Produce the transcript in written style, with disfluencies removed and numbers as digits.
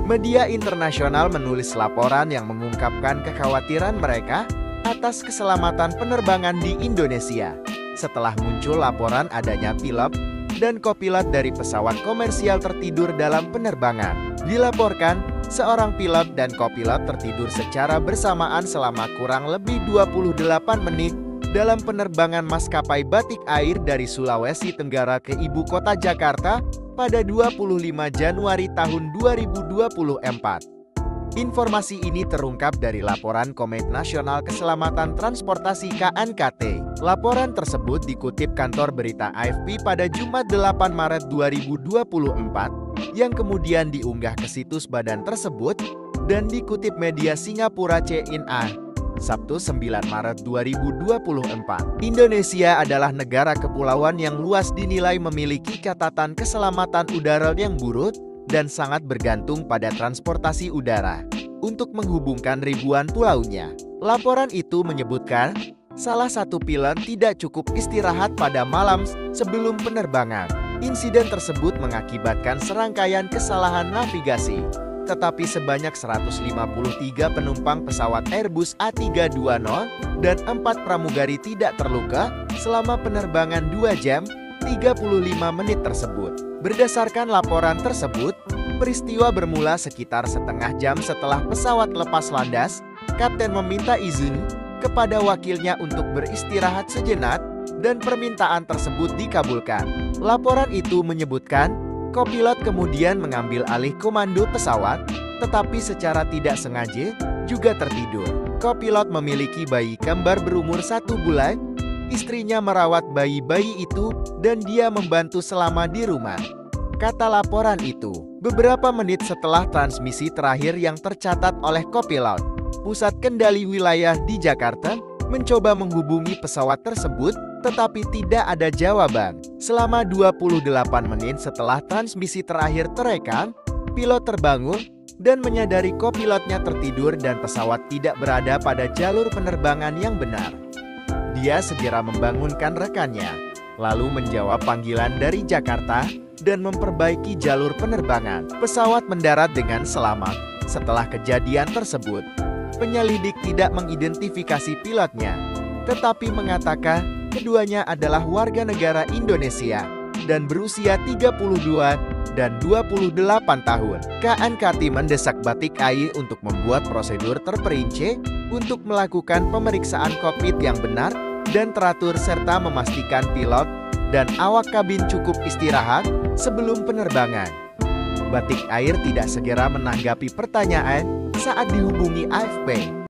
Media internasional menulis laporan yang mengungkapkan kekhawatiran mereka atas keselamatan penerbangan di Indonesia. Setelah muncul laporan adanya pilot dan kopilot dari pesawat komersial tertidur dalam penerbangan. Dilaporkan, seorang pilot dan kopilot tertidur secara bersamaan selama kurang lebih 28 menit dalam penerbangan maskapai Batik Air dari Sulawesi Tenggara ke ibu kota Jakarta pada 25 Januari tahun 2024. Informasi ini terungkap dari laporan Komite Nasional Keselamatan Transportasi (KNKT). Laporan tersebut dikutip kantor berita AFP pada Jumat 8 Maret 2024, yang kemudian diunggah ke situs badan tersebut dan dikutip media Singapura CNA, Sabtu 9 Maret 2024. Indonesia adalah negara kepulauan yang luas dinilai memiliki catatan keselamatan udara yang buruk dan sangat bergantung pada transportasi udara untuk menghubungkan ribuan pulaunya. Laporan itu menyebutkan, salah satu pilot tidak cukup istirahat pada malam sebelum penerbangan. Insiden tersebut mengakibatkan serangkaian kesalahan navigasi, tetapi sebanyak 153 penumpang pesawat Airbus A320 dan 4 pramugari tidak terluka selama penerbangan 2 jam 35 menit tersebut. Berdasarkan laporan tersebut, peristiwa bermula sekitar setengah jam setelah pesawat lepas landas. Kapten meminta izin kepada wakilnya untuk beristirahat sejenak dan permintaan tersebut dikabulkan. Laporan itu menyebutkan, kopilot kemudian mengambil alih komando pesawat, tetapi secara tidak sengaja juga tertidur. Kopilot memiliki bayi kembar berumur 1 bulan. Istrinya merawat bayi-bayi itu dan dia membantu selama di rumah, kata laporan itu. Beberapa menit setelah transmisi terakhir yang tercatat oleh kopilot, Pusat Kendali Wilayah di Jakarta mencoba menghubungi pesawat tersebut, tetapi tidak ada jawaban. Selama 28 menit setelah transmisi terakhir terekam, pilot terbangun dan menyadari kopilotnya tertidur dan pesawat tidak berada pada jalur penerbangan yang benar. Dia segera membangunkan rekannya, lalu menjawab panggilan dari Jakarta dan memperbaiki jalur penerbangan. Pesawat mendarat dengan selamat. Setelah kejadian tersebut, penyelidik tidak mengidentifikasi pilotnya, tetapi mengatakan keduanya adalah warga negara Indonesia dan berusia 32 dan 28 tahun. KNKT mendesak Batik Air untuk membuat prosedur terperinci untuk melakukan pemeriksaan kokpit yang benar dan teratur serta memastikan pilot dan awak kabin cukup istirahat sebelum penerbangan. Batik Air tidak segera menanggapi pertanyaan saat dihubungi AFP.